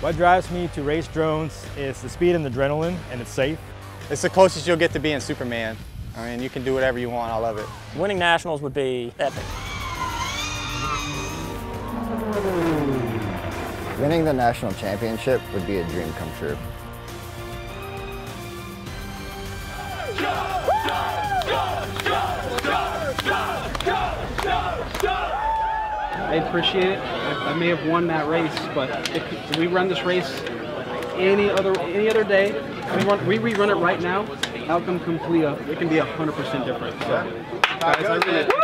What drives me to race drones is the speed and adrenaline, and it's safe. It's the closest you'll get to being Superman. I mean, you can do whatever you want. I love it. Winning nationals would be epic. Winning the national championship would be a dream come true. I appreciate it. I may have won that race, but if we run this race any other day, we rerun it right now, outcome complete, it can be 100% different. So, guys, I really